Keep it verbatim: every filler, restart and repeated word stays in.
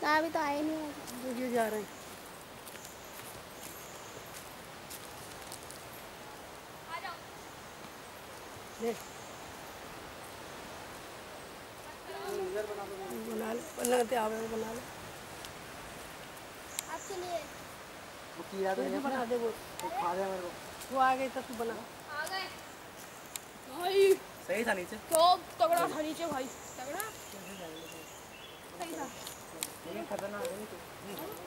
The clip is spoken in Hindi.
अभी तो आए नहीं, वीडियो जा रहे हैं। बना ले, बना ले, आप बना ले आपके लिए। वो कीड़ा तो नहीं बना दे, वो खा गया मेरे को। वो आ गए तो तू बना। आ गए भाई, सही था नीचे, तो तगड़ा था नीचे भाई, तगड़ा सही था, लेकिन खतरनाक है नीचे।